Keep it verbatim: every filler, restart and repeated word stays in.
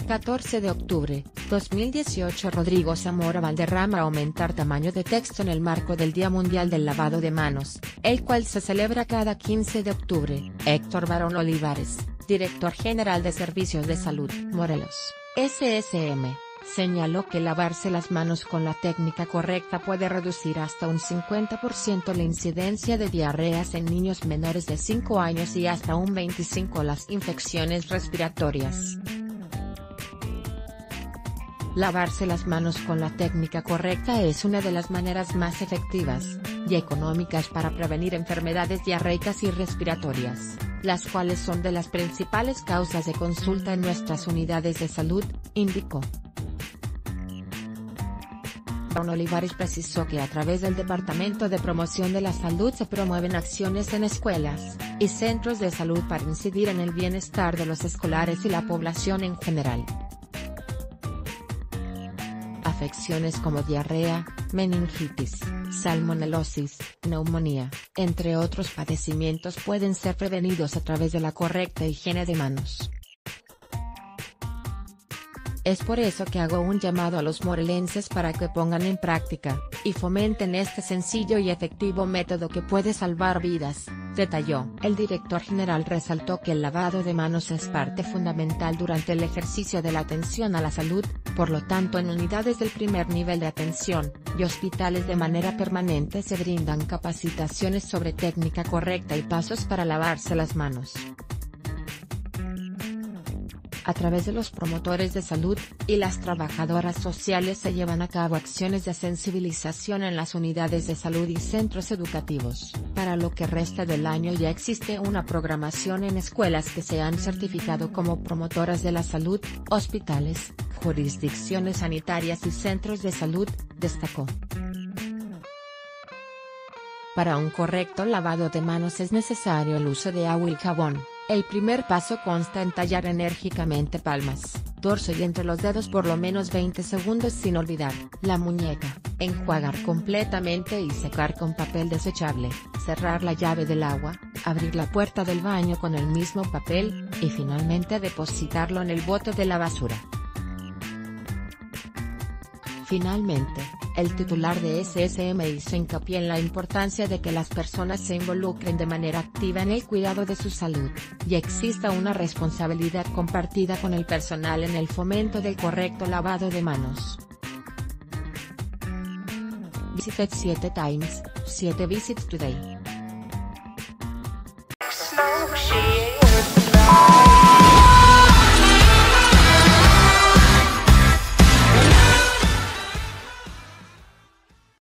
catorce de octubre, dos mil dieciocho. Rodrigo Zamora Valderrama aumentar tamaño de texto en el marco del Día Mundial del Lavado de Manos, el cual se celebra cada quince de octubre. Héctor Barón Olivares, director general de Servicios de Salud, Morelos, S S M, señaló que lavarse las manos con la técnica correcta puede reducir hasta un cincuenta por ciento la incidencia de diarreas en niños menores de cinco años y hasta un veinticinco por ciento las infecciones respiratorias. Lavarse las manos con la técnica correcta es una de las maneras más efectivas y económicas para prevenir enfermedades diarreicas y respiratorias, las cuales son de las principales causas de consulta en nuestras unidades de salud, indicó. Barón Olivares precisó que a través del Departamento de Promoción de la Salud se promueven acciones en escuelas y centros de salud para incidir en el bienestar de los escolares y la población en general. Afecciones como diarrea, meningitis, salmonelosis, neumonía, entre otros padecimientos pueden ser prevenidos a través de la correcta higiene de manos. Es por eso que hago un llamado a los morelenses para que pongan en práctica y fomenten este sencillo y efectivo método que puede salvar vidas, detalló. El director general resaltó que el lavado de manos es parte fundamental durante el ejercicio de la atención a la salud, por lo tanto en unidades del primer nivel de atención y hospitales de manera permanente se brindan capacitaciones sobre técnica correcta y pasos para lavarse las manos. A través de los promotores de salud y las trabajadoras sociales se llevan a cabo acciones de sensibilización en las unidades de salud y centros educativos. Para lo que resta del año ya existe una programación en escuelas que se han certificado como promotoras de la salud, hospitales, jurisdicciones sanitarias y centros de salud, destacó. Para un correcto lavado de manos es necesario el uso de agua y jabón. El primer paso consta en tallar enérgicamente palmas, dorso y entre los dedos por lo menos veinte segundos sin olvidar la muñeca, enjuagar completamente y secar con papel desechable, cerrar la llave del agua, abrir la puerta del baño con el mismo papel, y finalmente depositarlo en el bote de la basura. Finalmente, el titular de S S M hizo hincapié en la importancia de que las personas se involucren de manera activa en el cuidado de su salud, y exista una responsabilidad compartida con el personal en el fomento del correcto lavado de manos. Visit siete Times, siete Visits Today.